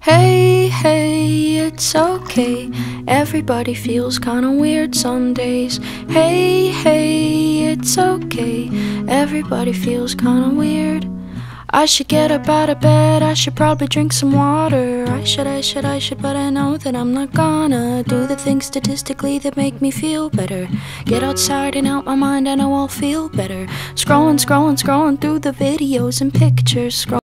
Hey, hey, it's okay. Everybody feels kinda weird some days. Hey, hey, it's okay. Everybody feels kinda weird. I should get up out of bed, I should probably drink some water. I should, but I know that I'm not gonna do the things statistically that make me feel better. Get outside and out my mind, I know I'll feel better. Scrolling through the videos and pictures.